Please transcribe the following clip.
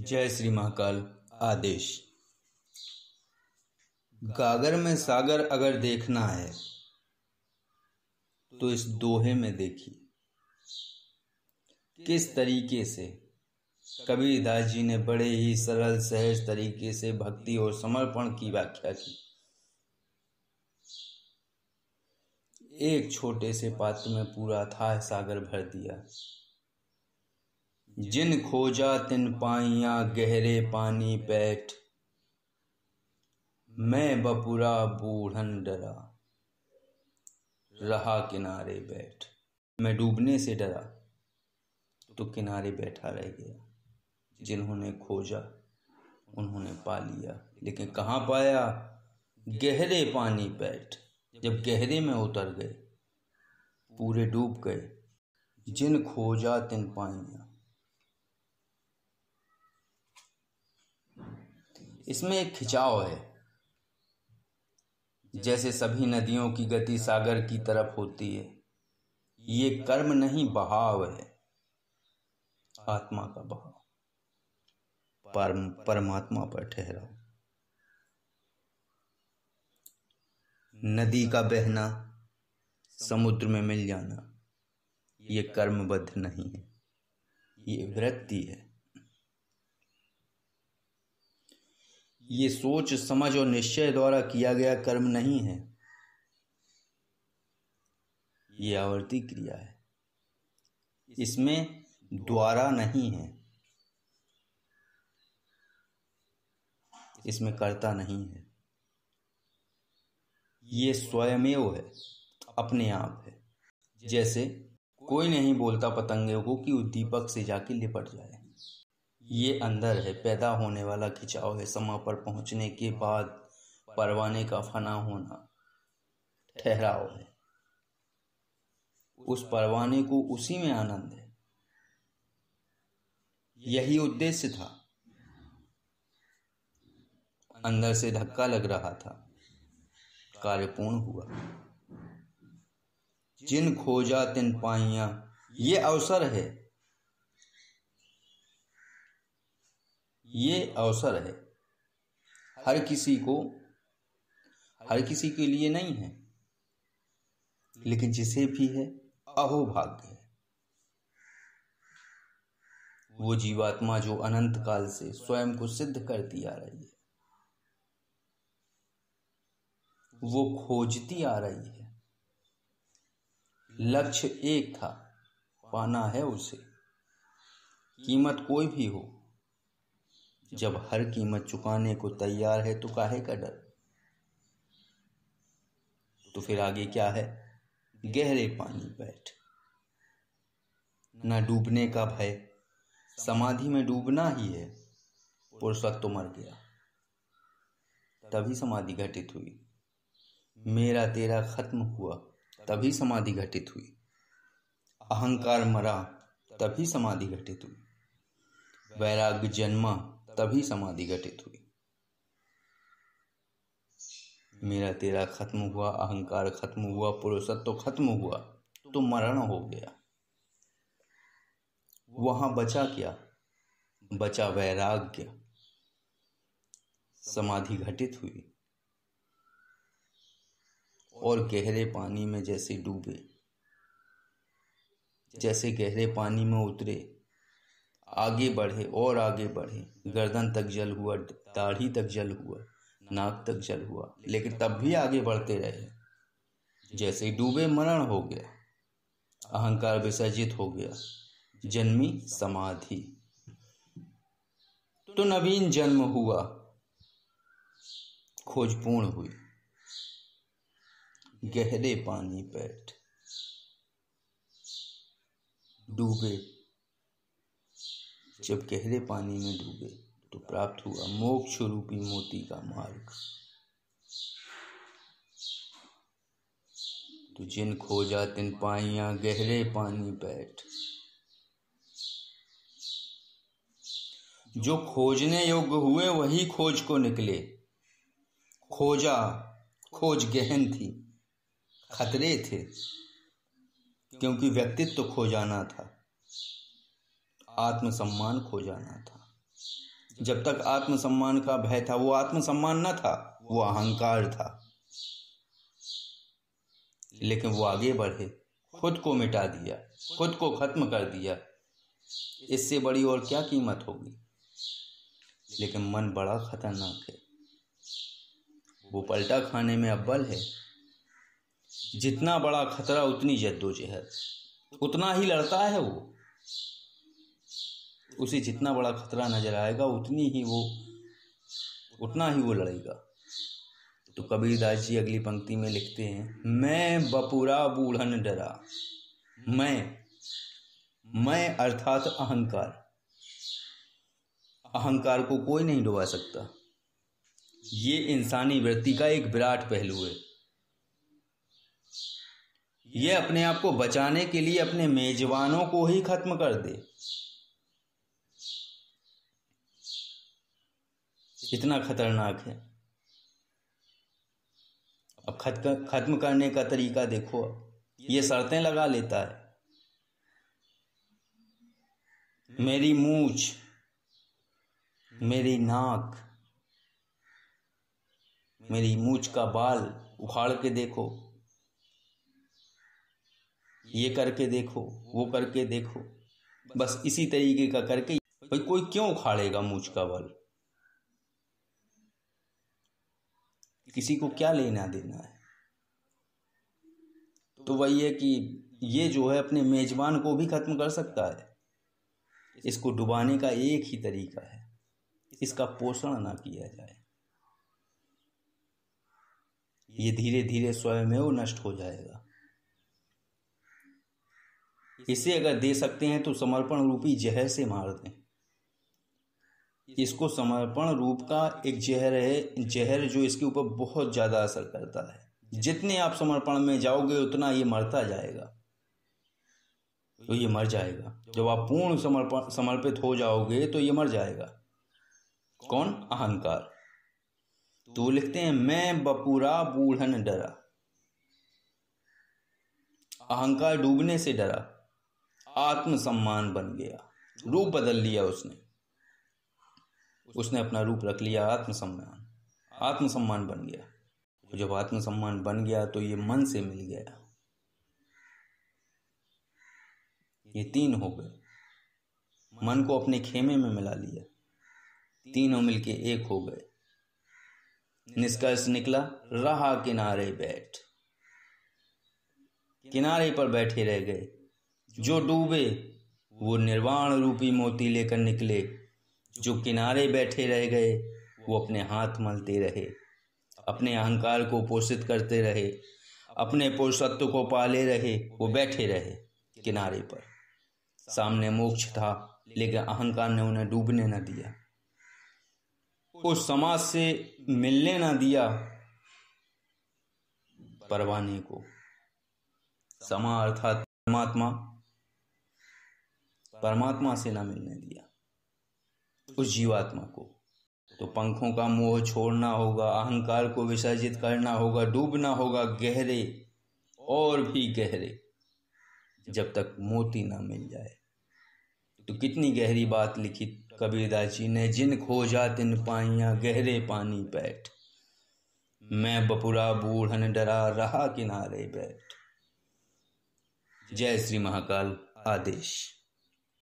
जय श्री महाकाल। आदेश। गागर में सागर अगर देखना है तो इस दोहे में देखिए किस तरीके से कबीरदास जी ने बड़े ही सरल सहज तरीके से भक्ति और समर्पण की व्याख्या की। एक छोटे से पात्र में पूरा अथाह सागर भर दिया। जिन खोजा तिन पाइया गहरे पानी पैठ, मैं बपुरा बूढ़न डरा रहा किनारे बैठ। मैं डूबने से डरा तो किनारे बैठा रह गया। जिन्होंने खोजा उन्होंने पा लिया, लेकिन कहाँ पाया? गहरे पानी पैठ। जब गहरे में उतर गए, पूरे डूब गए। जिन खोजा तिन पाइया, इसमें एक खिंचाव है। जैसे सभी नदियों की गति सागर की तरफ होती है, ये कर्म नहीं बहाव है, आत्मा का बहाव, परमात्मा पर ठहराव। नदी का बहना, समुद्र में मिल जाना, ये कर्मबद्ध नहीं है, ये वृत्ति है। ये सोच समझ और निश्चय द्वारा किया गया कर्म नहीं है, ये आवर्ती क्रिया है। इसमें द्वारा नहीं है, इसमें कर्ता नहीं है। ये स्वयमेव है, अपने आप है। जैसे कोई नहीं बोलता पतंगे को कि उद्दीपक से जाके लिपट जाए। ये अंदर है, पैदा होने वाला खिंचाव है। समय पर पहुंचने के बाद परवाने का फना होना ठहराव है। उस परवाने को उसी में आनंद है। यही उद्देश्य था। अंदर से धक्का लग रहा था, कार्य पूर्ण हुआ। जिन खोजा तिन पाइया, ये अवसर है, ये अवसर है। हर किसी के लिए नहीं है, लेकिन जिसे भी है अहोभाग्य है। वो जीवात्मा जो अनंत काल से स्वयं को सिद्ध करती आ रही है, वो खोजती आ रही है। लक्ष्य एक था, पाना है उसे, कीमत कोई भी हो। जब हर कीमत चुकाने को तैयार है तो काहे का डर? तो फिर आगे क्या है? गहरे पानी बैठ। ना डूबने का भय, समाधि में डूबना ही है। पुरुषत्व मर गया, तभी समाधि घटित हुई। मेरा तेरा खत्म हुआ, तभी समाधि घटित हुई। अहंकार मरा, तभी समाधि घटित हुई। वैराग्य जन्मा, तभी समाधि घटित हुई। मेरा तेरा खत्म हुआ, अहंकार खत्म हुआ, पुरुषत्व खत्म हुआ, तो मरण हो गया। वहां बचा क्या? बचा वैराग्य। समाधि घटित हुई और गहरे पानी में जैसे डूबे, जैसे गहरे पानी में उतरे, आगे बढ़े और आगे बढ़े। गर्दन तक जल हुआ, दाढ़ी तक जल हुआ, नाक तक जल हुआ, लेकिन तब भी आगे बढ़ते रहे। जैसे डूबे मरण हो गया, अहंकार विसर्जित हो गया, जन्मी समाधि। तो नवीन जन्म हुआ, खोज पूर्ण हुई। गहरे पानी बैठ, डूबे। जब गहरे पानी में डूबे तो प्राप्त हुआ मोक्ष रूपी मोती का मार्ग। तो जिन खोजा तिन पाइया गहरे पानी बैठ। जो खोजने योग्य हुए वही खोज को निकले। खोजा, खोज गहन थी, खतरे थे, क्योंकि व्यक्तित्व खो जाना था, आत्मसम्मान खो जाना था। जब तक आत्मसम्मान का भय था, वो आत्मसम्मान न था, वो अहंकार था। लेकिन वो आगे बढ़े, खुद को मिटा दिया, खुद को खत्म कर दिया। इससे बड़ी और क्या कीमत होगी। लेकिन मन बड़ा खतरनाक है, वो पलटा खाने में अव्वल है। जितना बड़ा खतरा उतनी जद्दोजहद, उतना ही लड़ता है वो। उसे जितना बड़ा खतरा नजर आएगा उतना ही वो लड़ेगा। तो कबीरदास जी अगली पंक्ति में लिखते हैं, मैं बपुरा बूढ़न डरा। मैं अर्थात अहंकार। अहंकार को कोई नहीं डुबा सकता। ये इंसानी वृत्ति का एक विराट पहलू है। ये अपने आप को बचाने के लिए अपने मेजबानों को ही खत्म कर दे। इतना खतरनाक है। अब खत्म करने का तरीका देखो। ये शर्तें लगा लेता है, मेरी मूछ, मेरी नाक, मेरी मूछ का बाल उखाड़ के देखो, ये करके देखो, वो करके देखो। बस इसी तरीके का करके, भाई कोई क्यों उखाड़ेगा मूछ का बाल? किसी को क्या लेना देना है? तो वही है कि ये जो है अपने मेजबान को भी खत्म कर सकता है। इसको डुबाने का एक ही तरीका है, इसका पोषण ना किया जाए। ये धीरे धीरे स्वयं में वो नष्ट हो जाएगा। इसे अगर दे सकते हैं तो समर्पण रूपी जहर से मार दें। इसको समर्पण रूप का एक जहर है, जहर जो इसके ऊपर बहुत ज़्यादा असर करता है। जितने आप समर्पण में जाओगे उतना ये मरता जाएगा। तो ये मर जाएगा। जब आप पूर्ण समर्पित हो जाओगे तो ये मर जाएगा। कौन? अहंकार। तो वो लिखते हैं, मैं बपुरा बूढ़न डरा। अहंकार डूबने से डरा, आत्मसम्मान बन गया, रूप बदल लिया उसने अपना रूप रख लिया आत्मसम्मान बन गया। तो जब आत्मसम्मान बन गया तो ये मन से मिल गया। ये तीन हो गए, मन को अपने खेमे में मिला लिया, तीनों मिलके एक हो गए। निष्कर्ष निकला, रहा किनारे बैठ। किनारे पर बैठे रह गए। जो डूबे वो निर्वाण रूपी मोती लेकर निकले। जो किनारे बैठे रह गए वो अपने हाथ मलते रहे, अपने अहंकार को पोषित करते रहे, अपने पुरुषत्व को पाले रहे। वो बैठे रहे किनारे पर। सामने मोक्ष था लेकिन अहंकार ने उन्हें डूबने न दिया, उस समाज से मिलने न दिया। परवाने को, समा अर्थात परमात्मा से ना मिलने दिया उस जीवात्मा को। तो पंखों का मोह छोड़ना होगा, अहंकार को विसर्जित करना होगा, डूबना होगा गहरे और भी गहरे, जब तक मोती ना मिल जाए। तो कितनी गहरी बात लिखी कबीरदास जी ने, जिन खोजा तिन पाइयां गहरे पानी बैठ। मैं बपुरा बूढ़न डरा, रहा किनारे बैठ। जय श्री महाकाल। आदेश।